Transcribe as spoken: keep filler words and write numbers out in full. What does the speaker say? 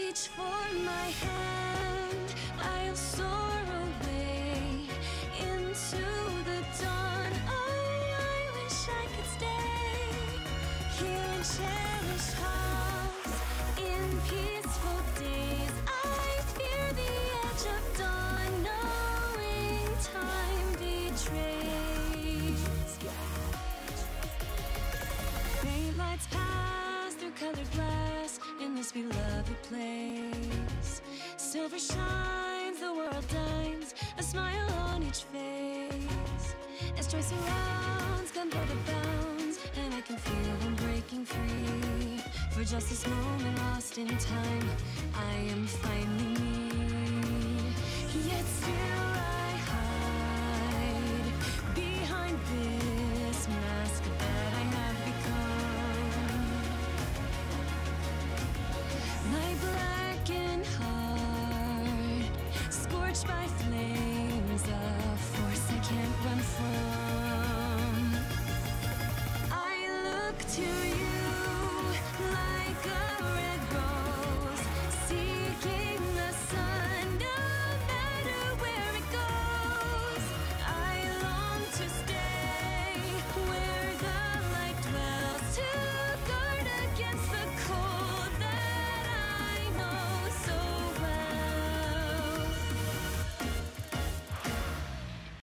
reach for my hand, I'll soar away into the dawn. Oh, I wish I could stay here in cherished halls, in peaceful days. I fear the edge of dawn, knowing time betrays. Faint lights pass through colored glass in this beloved place. Silver shines, the world dines, a smile on each face. As joy surrounds, gunpowder bounds, and I can feel them breaking free. For just this moment lost in time, I am finally me. Yet still I hide behind this